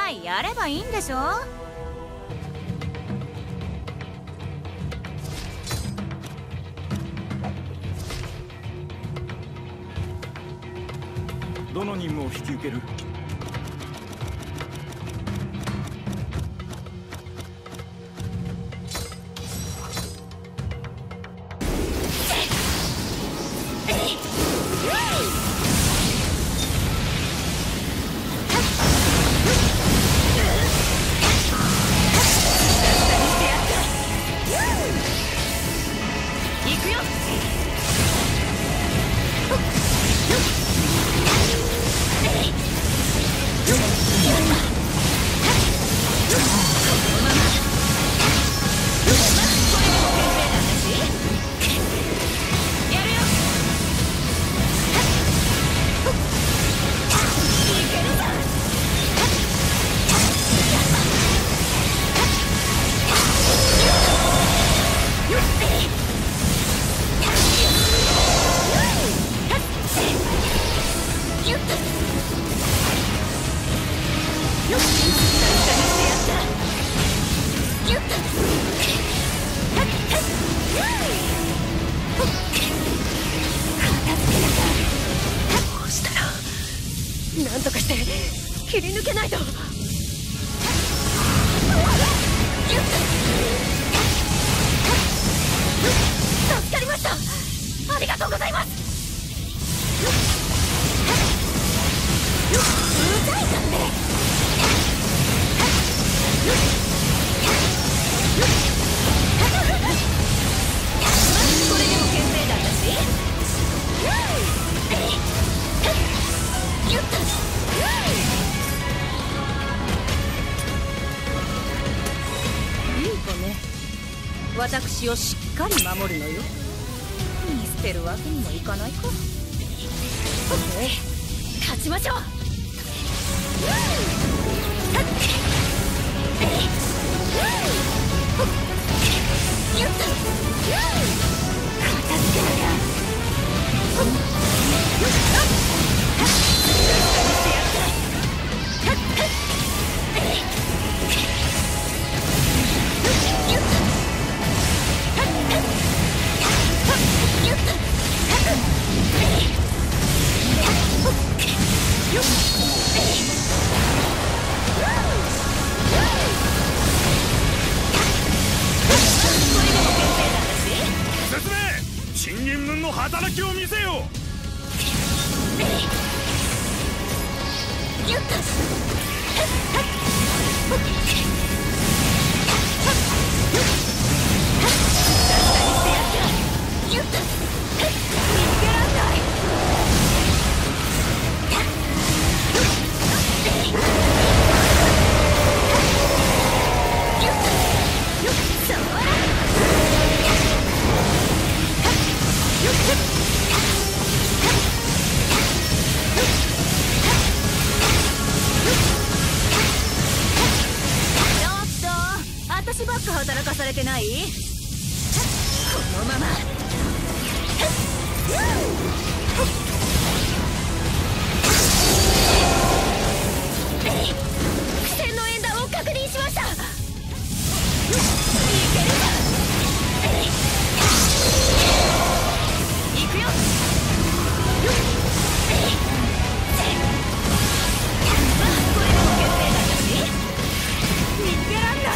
らいやればいいんでしょ。 どの任務を引き受ける？ なんとかして切り抜けないと。助かりました。ありがとうございます。うざいかね。これでも懸命だったし。いい子ね。私をしっかり守るのよ。見捨てるわけにもいかないか。勝ちましょう。片付けなきゃ。 新任分の働きを見せよ。 私ばっか働かされてない？このまま。苦戦の演弾を確認しました。いけるか。行くよ。これでも決定だったし。逃げらんない。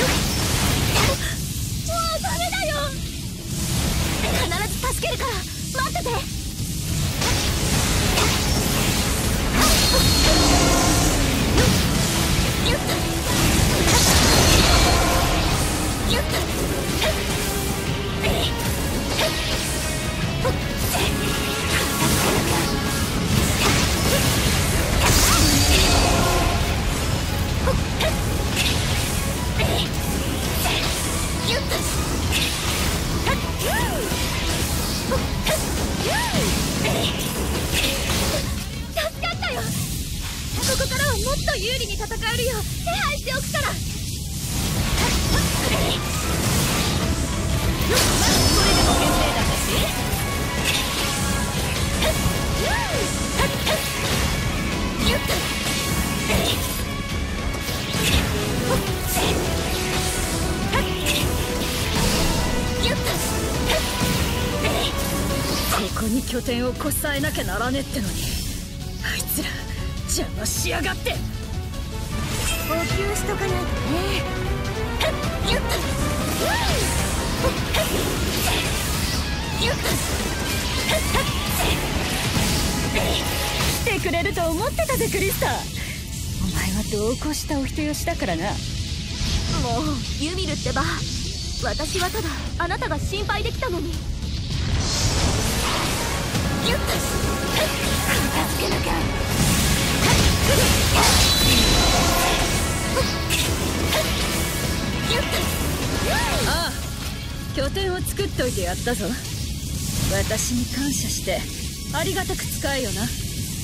うダメだよ。必ず助けるから待ってて。ここからはもっと有利に戦えるよう手配しておくから。これでも限定だったし。ここに拠点をこさえなきゃならねえってのに、あいつら邪魔しやがって。補給しとかないとね。来てくれると思ってたぜクリスタ。お前は度を越したお人よしだからな。もうユミルってば、私はただあなたが心配できたのに。片付けなきゃ。ああ、拠点を作っといてやったぞ。私に感謝してありがたく使えよな。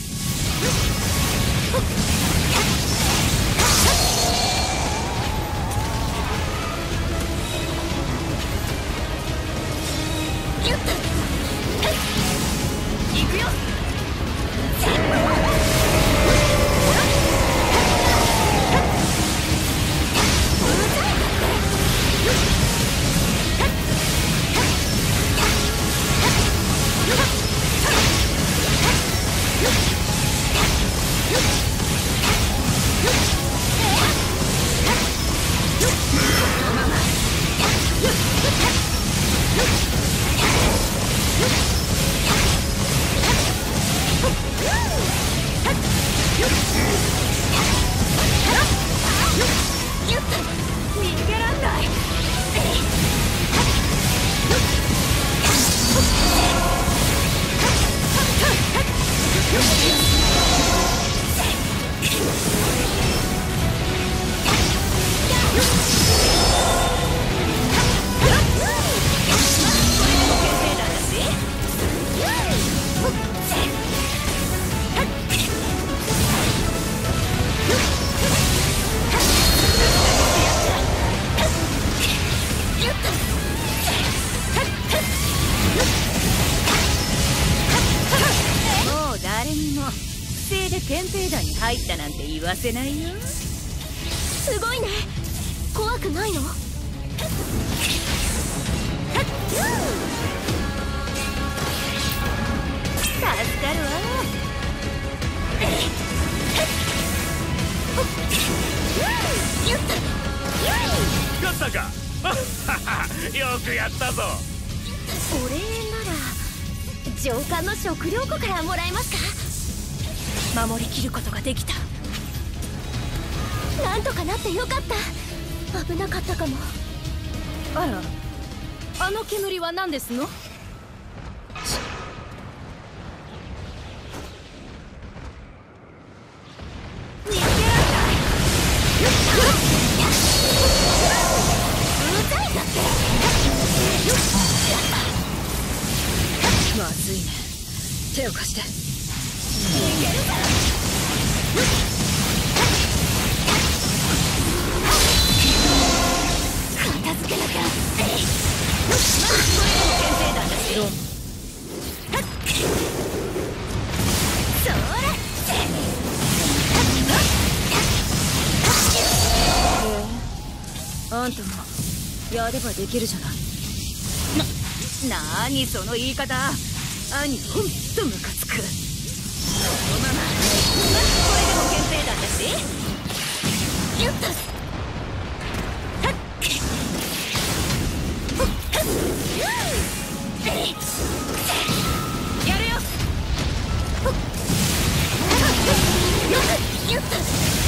行くよ。逃げらんない。不正で憲兵団に入ったなんて言わせないよ。すごいね。怖くないの？助かるわ。 勝ったか。よくやったぞ。 お礼なら上官の食料庫からもらえますか？守りきることができた。なんとかなってよかった。危なかったかも。あら、あの煙は何ですの？逃げられない。うざいだって。まずいね。手を貸して。逃げるから。片付けなきゃ。まずこれでも憲兵団だし。それ。あんたもやればできるじゃない。なにその言い方。兄ほんとムカつく。そのままこれでも憲兵団だし。ギュッとよっと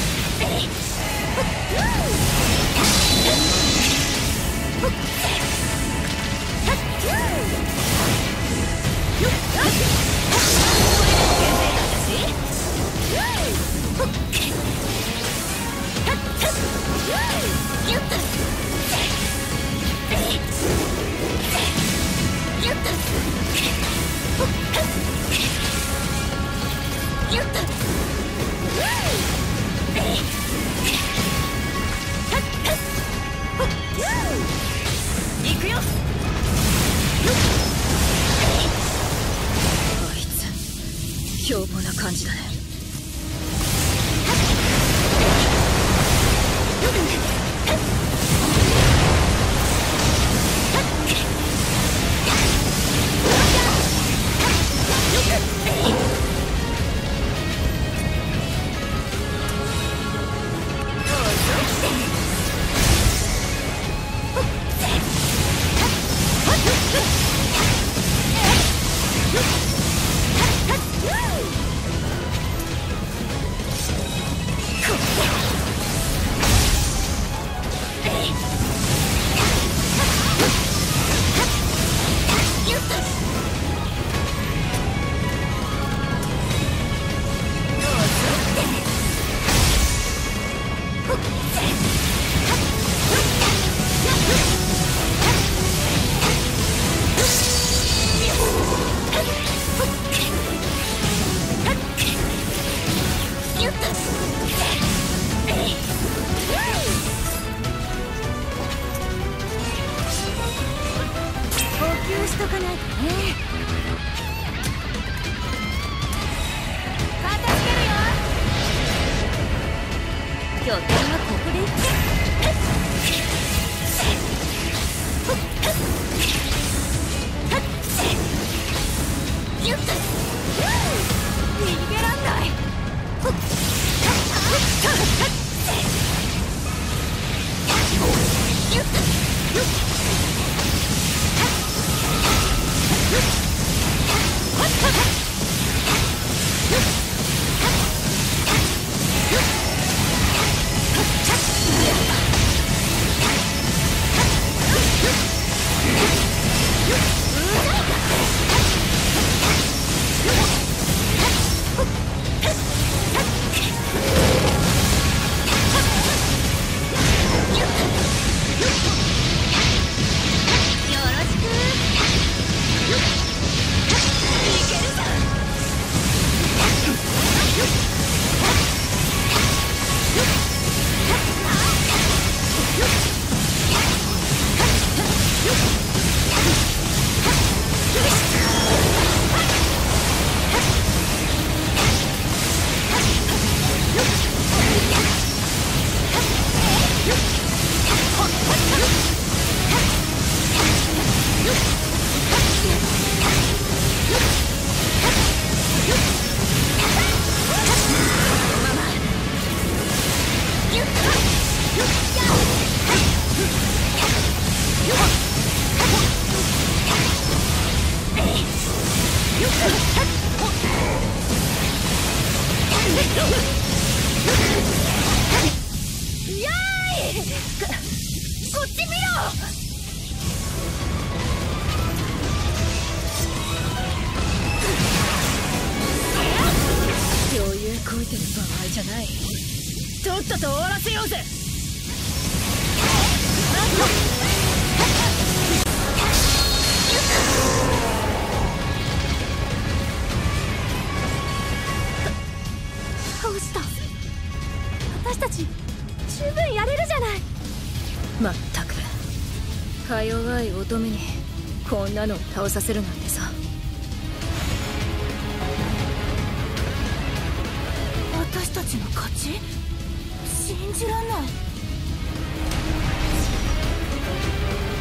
行くよ。あいつ凶暴な感じだね。しとかないとね。片付けるよ。拠点はここで逃げらんない。こっち見ろ。余裕こいてる場合じゃない。とっとと終わらせようぜ。どうした？私たち十分やれるじゃない。まったくか弱い乙女にこんなのを倒させるなんてさ。私たちの勝ち？信じらんない。